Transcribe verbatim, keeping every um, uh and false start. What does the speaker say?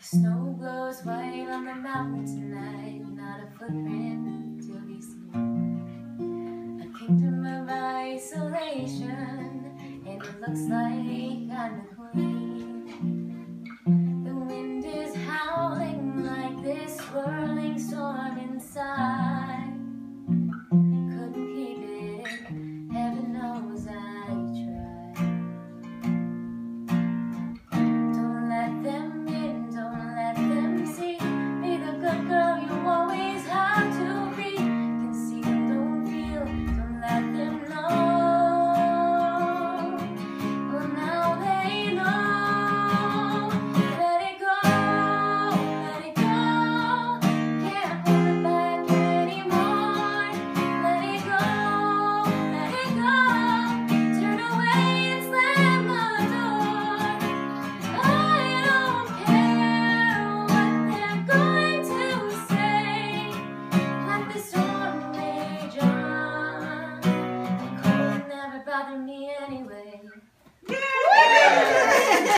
Snow glows white on the mountain tonight, not a footprint to be seen. A kingdom of isolation, and it looks like I'm the queen. The wind is howling like this swirling storm inside. Couldn't keep it in, heaven knows I tried. Don't let them in, don't let them see. Be the good girl you always have to be. Conceal, don't feel, don't let them know. Well, now they know. Let it go, let it go. Can't hold it back anymore. Let it go, let it go. Turn away and slam the door. I don't care what they're going to say. Let the storm rage on. The cold never bothered me anyway.